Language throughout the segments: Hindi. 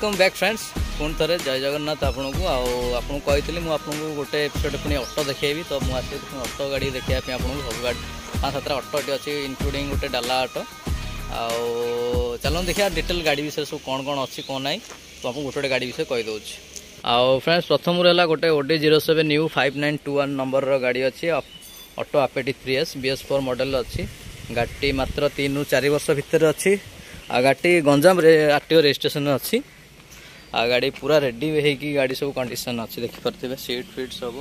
वेलकम बैक फ्रेंड्स पुणी थे जय जगन्नाथ आपन को आपको कही मुझे गोटे एपिसोड पुणी ऑटो देखी तो मुझे ऑटो गाड़ी देखा आपको सब गाड़ी 5-7 ऑटो अच्छी इनक्लूडिंग गोटे डाला ऑटो चलो देखिए डिटेल गाड़ी विषय सब कौन कौन अच्छी कौन ना तो आपको गोटे गाड़ी विषय कहीदे फ्रेंड्स प्रथम रहा गोटे OD 07 न्यू 5921 नंबर गाड़ी अच्छी ऑटो आपेटी 3S BS4 मॉडल अच्छी गाड़ी मात्र 3 ରୁ 4 वर्ष भितर अच्छी आ गाड़ी गंजाम RTO रजिस्ट्रेशन अच्छी आ गाड़ी पूरा रेडी होगी गाड़ी सब कंडीशन अच्छी देखिपे सीट फिट सब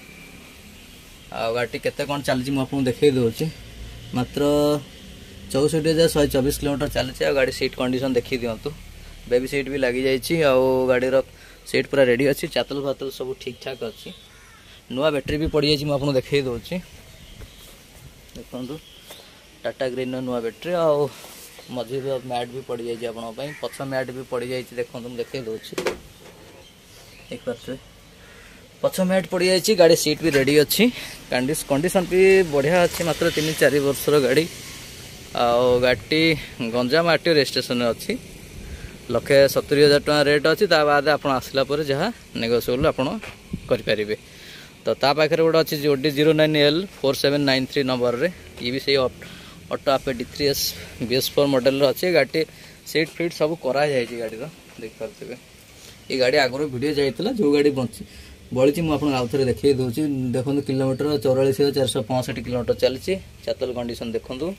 आ गाड़ी केते कौन चलती मुझे देखई दूसरी मात्र 64,124 किलोमीटर चलती आ गाड़ी सीट कंडीशन देखी दिंतु बेबी सीट भी लगी जाइए गाड़ीर सीट पूरा रेडी अच्छी चातल फातल सब ठीक ठाक अच्छी नुआ बैटेरी भी पड़ जाइए मुझे देखई दूसरी देखु टाटा ग्रीन नुआ बैटेरी आ मझे मैट भी पड़ जाइए आपंपाई पछ मैट भी पड़ जाइए देखो तुम देखे दूसरी देखिए पछ मैट पड़ जाइए गाड़ी सीट भी रेडी अच्छी कंडीशन भी बढ़िया अच्छी मात्र 3-4 वर्षर गाड़ी गाड़ी गंजाम RTO रजिस्ट्रेशन अच्छी 1,70,000 टका रेट अच्छी बाद आप आसला जहाँ नेगोशिएबल आप करें तो पाखे गोटे अच्छी OD 09L 4793 नंबर रे ये भी सही ऑटो आपेटी 3S BS4 मॉडल अच्छे गाड़ी सीट फिट सब करा जाए गाड़ी देखिपे ये गाड़ी आगुरी वीडियो जाइए जो गाड़ी बड़ी मुझे आउ थे देखिए दूसरी देखो किलोमीटर 44,465 किलोमीटर चलती चातल कंडीशन देखूँ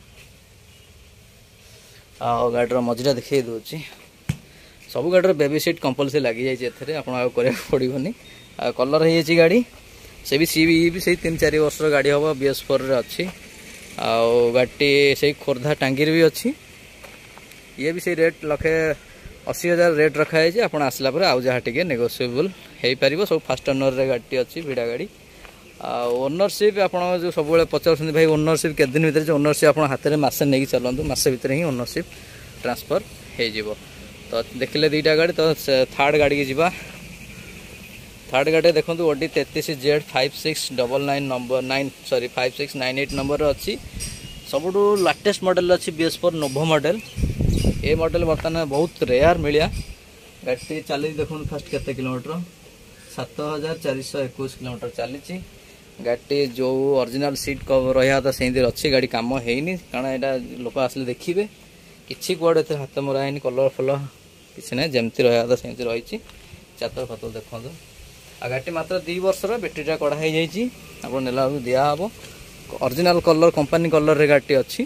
गाड़ीर मझीटा देखिए दूसरी सब गाड़ीर बेबी सीट कंपलसरी लगी जाइए आपको पड़ोनी कलर हो गाड़ी से भी से 3-4 वर्षर गाड़ी हम BS4 अच्छी गाड़ी से खोर्धा टांगीर भी अच्छी ये भी से रेट 1,80,000 रेट रखाई आप आसला आउ जहाँ टे नेगोशिएबल हो पार सब फास्ट ओनर गाड़ी अच्छी भिड़ा गाड़ी ओनरशिप आप जो सब पचार भाई ओनरशिप के दिन भर ओनरशिप आप हाथ में मसे नहीं चलतु मसे भितर ही ओनरशिप ट्रांसफर हो तो देखिले 2टा गाड़ी तो थर्ड गाड़ी की जीवा थर्ड गाड़ी देखो OD 33Z 5699 नंबर 5698 नंबर अच्छी सबुठ लाटेस्ट मॉडल अच्छी BS4 नोभो मॉडल ये मॉडल बर्तमान बहुत रेयर मिलिया गाड़ी चली देखो फास्ट केते किलोमीटर 7,421 किलोमीटर चली गाड़ी जो ओरिजिनल सीट कवर रहा था से अच्छी गाड़ी कम होनी कारण यहाँ लोक आसले देखिए किसी कुआड़े हाथ मरा है कलर फल किसी ना जमती रहा था से रही चातल फातल देखो आ गाड़ी मात्र 2 वर्षर बैटेरीटा कड़ा हो जाइए आप नेला दिहब ओरिजिनल कलर कंपनी कलर रे गाड़ी अच्छी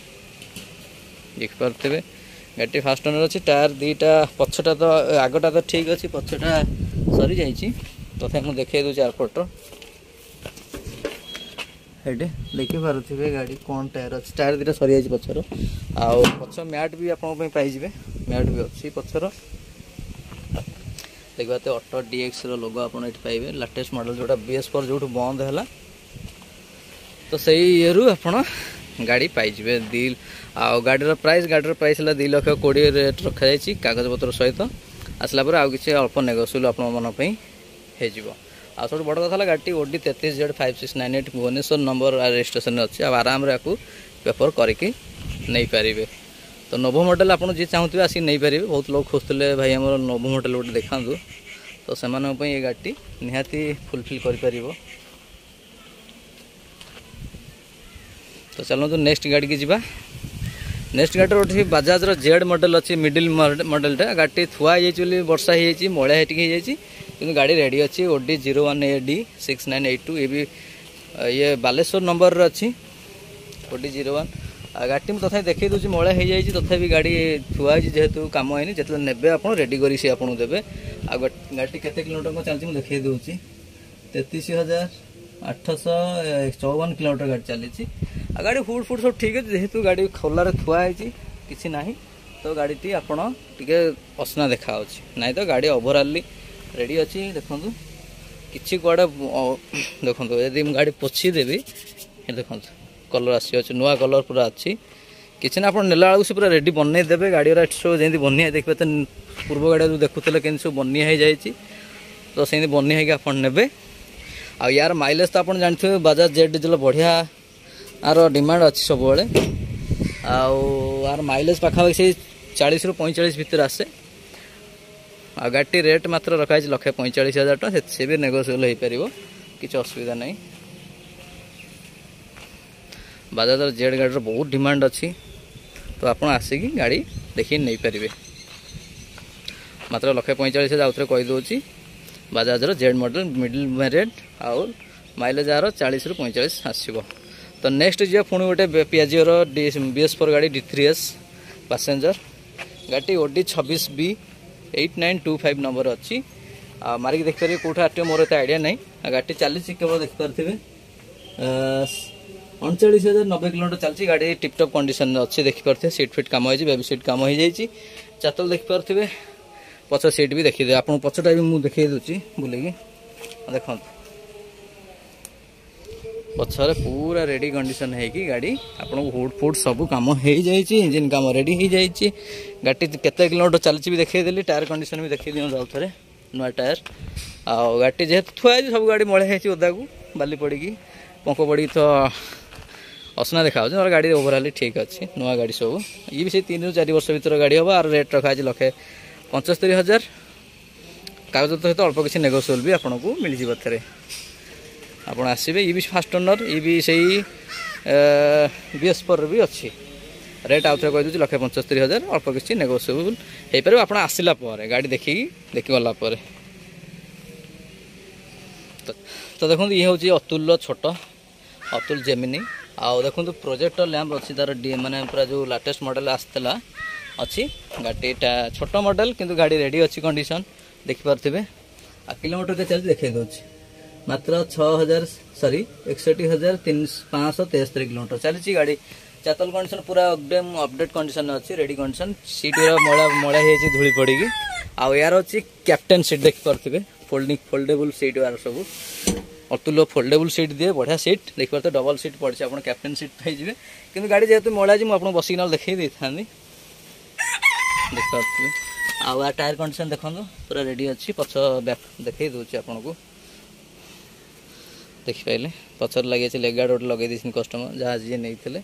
देखिपे गाड़ी फास्ट ओनर अच्छी टायर 2टा पछटा तो आगटा तो ठीक अच्छी पछटा सरी जाइए तथा मुझे देखा दूसरी आरपट ये देखिपे गाड़ी कौन टायर अच्छी टायर 2टा सरी जाइए पछर पछ मैट भी आपंपाई पाइबे मैट भी अच्छी पछर देखते ऑटो DX लोगो आप पाइबे लाटेस्ट मॉडल जोटा BS4 जो बंद है तो सही ये आप गाड़ी पाइबे गाड़ीर प्राइस है 2,20,20 रेट रखा कागज पत्र सहित आसला आउ कि अल्प नेगोशिएबल आप सब बड़ कथा गाड़ी OD 33Z 5698 Bhubaneswar number registration अच्छी आराम पेपर करके नहीं पारे तो नोभो मॉडल आप जी चाहते आसिक नहीं पारे बहुत लोग खोजते भाई आम नोभो मॉडल गोटे देखा तो से ये गाड़ी निहाती फुलफिल कर तो चलो तो नेक्स्ट गाड़ी की जीवा नेक्स्ट गाड़ी गोटे बजाज Z मॉडल अच्छी मिडिल मॉडलटा गाड़ी थुआ जाइए वर्षा हो मलिया कि गाड़ी रेडी अच्छी OD 01AD 6982 ये भी ये बालेश्वर नंबर अच्छी OD 01 गाड़ी में तथा देखी दूसरी मलिया हो जाए तथा गाड़ी थुआ जेहेतु कम है जो ने आप रेडी कर सी आपको देवे आ गाड़ी केते किलोमीटर चलती मुझे देखी दूसरी 33,854 किलोमीटर गाड़ी चली गाड़ी फुट फुट सब ठीक अच्छे जेहेतु गाड़ी खोलार थुआई किसी ना तो गाड़ी आपण टे असना देखा ना तो गाड़ी ओभरऑली रेडी अच्छी देखो कि कुआड़े देखो यदि गाड़ी पोछीदेवी देखो कलर आसी नुआ कलर पूरा अच्छी किसी ना आप नेला से पूरा रेडी बनई देवे गाड़ी सब जमी बनिया देखिए तो पूर्व गाड़ी जो देखुले के सब बनिया हो जाए तो से बनिया होगी आप ने आ यार माइलेज तो आप जानते बजाज जेट डीजल बढ़िया आर डिमांड अच्छी सब आर माइलेज पाखापाखि से 40 ରୁ 45 भितर आसे आ गाड़ी रेट मात्र रखा 1,45,000 टଙ୍କା से भी नेगोशिएबल हो पार किसी असुविधा नहीं। बजाज जेड गाड़ी बहुत डिमांड अच्छी तो आप आसिकी गाड़ी देखिए नहीं पारे मात्र 1,45,000 आउे कहीदे Bajaj Z model middle variant आउ माइलेज यार 40 ରୁ 45 आसो। तो नेक्स्ट जी पुणी गोटे पियाजिओर BS4 गाड़ी D3S पैसेंजर गाड़ी OD 26B8925 नंबर अच्छी मारिक देखिए कौट आर मोर एत आइडिया नहीं। गाड़ी चली केवल देखिपे 39,090 किलोमीटर चलती गाड़ी टिपटप कंडीशन अच्छी देखिपे सीट फिट कम हो बेबी सीट कम हो जाए चातल देखिपे पछ सीट भी देखिए आप पछटा भी मुझे देखी दूसरी बुलेगी देखो पछरे पूरा रेडी कंडीशन है कि गाड़ी आपको हुड फुड सब कम हो जाए इंजिन कम रेडी हो जाए गाड़ी केते किलोमीटर चलती भी देखीदेली टायर कंडीशन भी देखी दिखाँ थे नुआ टायर आ गाड़ी जेहेतु थुआ सब गाड़ी मले ओदा को बाली पड़ी पंख पड़ी तो असना देखा और गाड़ी ओवरऑल ठीक अच्छी नुआ गाड़ी सब ये भी 3 ରୁ 4 वर्ष भर गाड़ी हम आर रेट रखा 1,75,000 कागज सहित अल्प किसी नेगोशिएबल भी आपको मिल जाए आप आसबे ये भी फास्ट ओनर ये भी सही BS4 भी अच्छी रेट आउ थे कहीदे 1,75,000 अल्प किसी नेगोशिएबल हो पार आप आसला गाड़ी देखी गला तो देखो ये हूँ अतुल छोट अतुल जेमिनी आउ देखो प्रोजेक्टर लैंप अच्छी तार माने पूरा जो लेटेस्ट मॉडल आसला अच्छी गाड़ीटा छोट मॉडल किंतु गाड़ी रेडी अच्छी कंडीशन देखिपे आ किलोमीटर के चलती देखा दूसरी मात्र 61,573 किलोमीटर चली गाड़ी चातल कंडीशन पूरा एकदम अपडेट कंडीशन अच्छी रेडी कंडीशन सीट मड़ा धूली पड़ी आउ यार अच्छी कैप्टेन सीट देखिपे फोल्डेबल सीट यार सब अतुल फोल्डेबल सीट दिए बढ़िया सीट देखिए डबल सीट पड़ी आप कैप्टेन सीट पाइबे कि गाड़ी जेहतु मड़ा मुझे बसिक ना देखी था देखिए आ टायर कंडीशन देखो पूरा रेडी अच्छी पछ बैक देखी दूसरी आपको देखिपारे पचर लगे लेगार्ड गोटे लगे दी कस्टमर जहाँ जी नहीं थे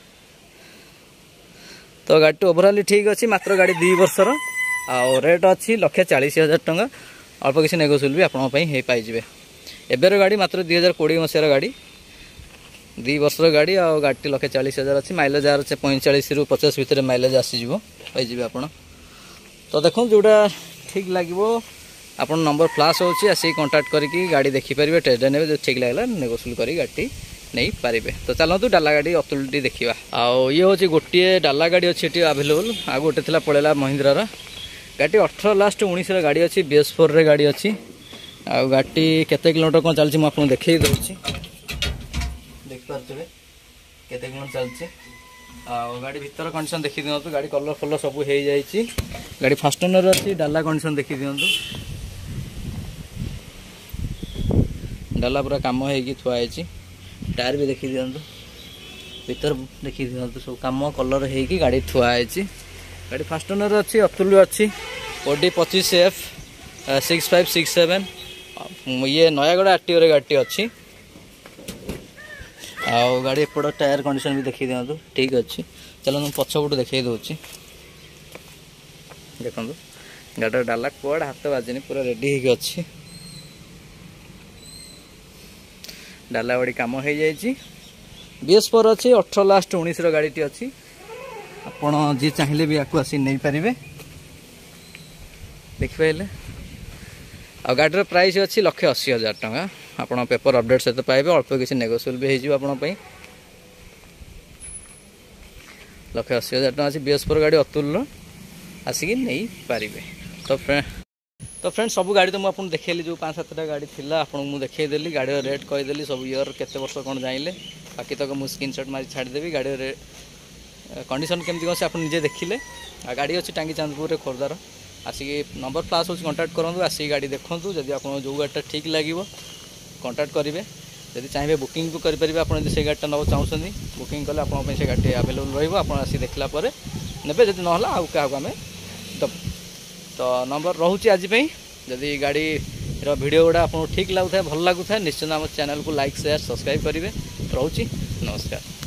तो गाड़ी ओवरऑल ठीक अच्छी मात्र गाड़ी 2 वर्षर आ रेट अच्छी 1,40,000 टଙ୍କା अल्प किसी नेगोशिएबल भी आपंपाई पाइबे एबर गाड़ी मात्र 2020 मसीहार गाड़ी 2 वर्षर गाड़ी आ गाड़ी 1,40,000 अच्छी माइलेज यार 45 ରୁ 50 भितर माइलेज आसीज पाइबे आप तो देखो जोटा ठीक लगे आप नंबर फ्लाश होची आसिक कांटेक्ट करके गाड़ी देखिपारे टेस्ट ड्राइव जो ठीक लगला नेगोशिएबल करी गाड़ी नहीं पारे। तो चलतु डाला गाड़ी अतुल टी देखा आउ ये हूँ गोटे डाला गाड़ी अच्छी आवेलेबल आ गोटे थी पड़ेगा महिंद्रार गाड़ी 18 लास्ट 19 गाड़ी अच्छी BS4 रे गाड़ी अच्छी आ गाड़ी केते किलोमीटर कौन चलती मुझे आपको देखी दूसरी देखिपे केते किलोमीटर चलती आ गाड़ी भीतर कंडीशन देखी दिखाँ गाड़ी कलर फलर सब हो जाए गाड़ी फास्ट ओनर अच्छी डाला कंडीशन देखी दिखाँ डाला पूरा कम हो थुआई टायर भी देखी दिखाँ भीतर देखी दिखाँ सब कम कलर हो गाड़ी थुआई गाड़ी फास्ट ओनर अच्छी अतुल अच्छी OD 25F 6567 ये नयागढ़ RTO रे गाड़ी अच्छी आउ गाड़ी एपट टायर कंडीशन भी देखी दिखाँ ठीक अच्छी चलो पछपट देखी दूसरी देखो गाड़ी डाला कुआड़ हाथ बाजनी पूरा रेडी हो अच्छी डाला गाड़ी कम हो जाए BS4 अच्छी 18 लास्ट 19 गाड़ी अच्छी आपण जी चाहिए भी आपको आसी नहीं पारे देखिपारे आ गाड़ी प्राइस अच्छी 1,80,000 टଙ୍କା आप पेपर अपडेट सहित पाइबे अल्प किसी नेगोशिएबल भी होपाई 1,80,000 टଙ୍କା अच्छी BS4 गाड़ी अतुल आसिक नहीं पारे। तो फ्रेंड सब गाड़ी तो मुझे देखली जो 5-7टा गाड़ी थी आपको देखईदेली गाड़ी रेट कहीदेली सब ईयर केते वर्ष कौन जाइले बाकी तक मुझे स्क्रीनशॉट मारी छाड़देवी गाड़ी कंडीशन केमती कौन से आप निजे देखिले आ गाड़ी अच्छी टांगी चांदपुर खोर्धार आसिक नंबर फ्लाश हो कांटेक्ट करूँ आसिक गाड़ी देखूँ जब आप जो गाड़ीटा ठीक लगे कांटेक्ट करेंगे जब चाहिए बुकिंग भी करेंगे आप से गाड़ीटा नब चाहते बुकिंग कले आप से गाड़ी आवेलेबल रही देखला ने जब ना आउ क्या आम दब तो नंबर रोचे आज जदि गाड़ी वीडियो गुड़ा आपको ठीक लगुए भल लगुए निश्चित आम चैनल को लाइक शेयर सब्सक्राइब करेंगे रोचे नमस्कार।